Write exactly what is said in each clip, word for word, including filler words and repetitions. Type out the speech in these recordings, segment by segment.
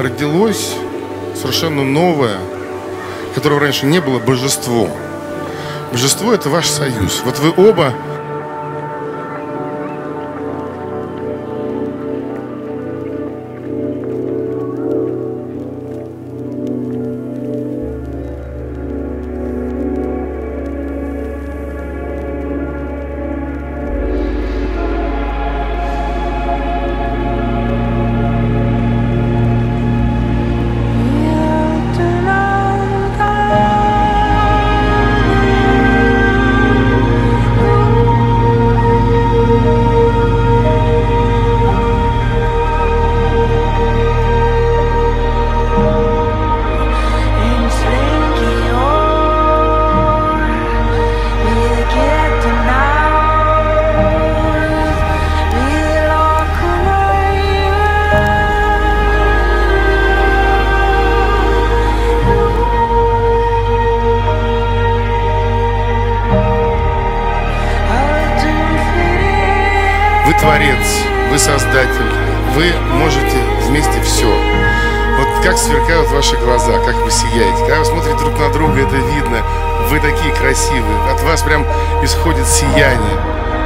родилось совершенно новое, которого раньше не было, божество. Божество — это ваш союз. Вот вы оба... Вы творец, вы создатель, вы можете вместе все. Вот как сверкают ваши глаза, как вы сияете. Когда вы смотрите друг на друга, это видно. Вы такие красивые, от вас прям исходит сияние.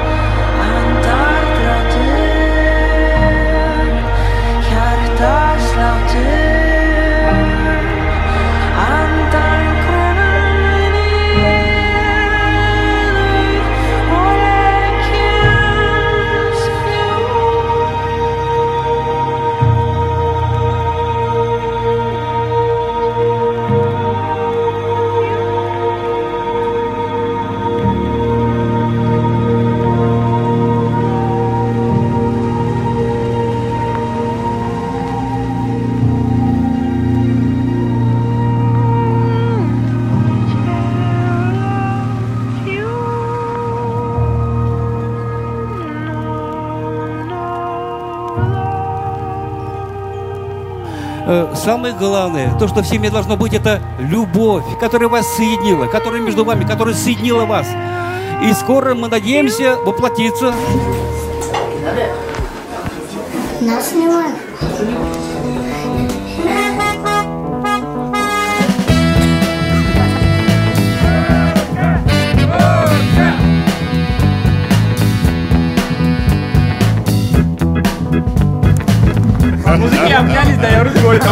Самое главное, то, что в семье должно быть, это любовь, которая вас соединила, которая между вами, которая соединила вас. И скоро мы надеемся воплотиться. Нас снимают. Мужики обнялись, да, я руку говорю.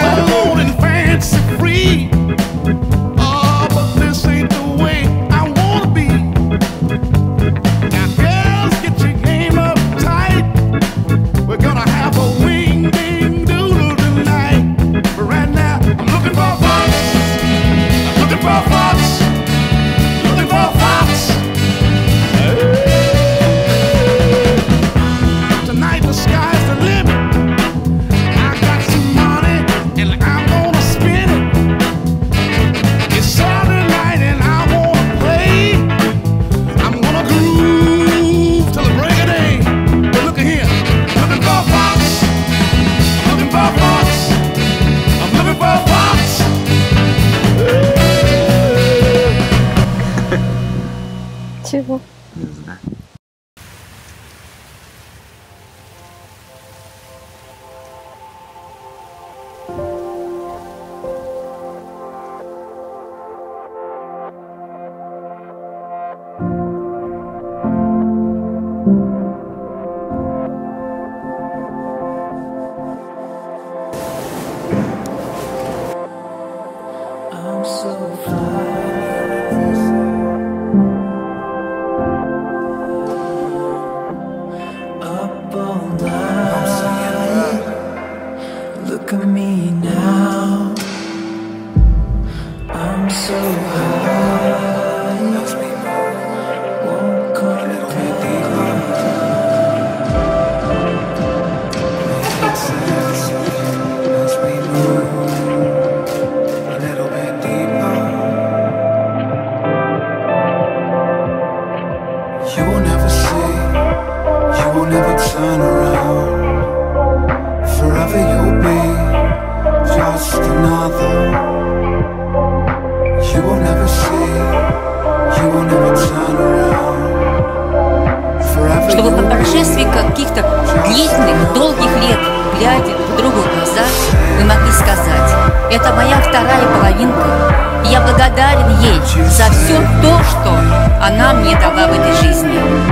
Чего? Не знаю. I'm so fly. Look at me now. I'm so high. Won't come pretty hard. Make sense as we move a little bit deeper. You will never see. You will never turn around. Forever you'll be just another. You will never see. You will never turn around. Forever Чтобы по прошествии каких-то длительных, долгих лет, глядя друг другу в глаза, вы могли Это моя вторая половинка. Я благодарен ей за все то, что она мне дала в этой жизни.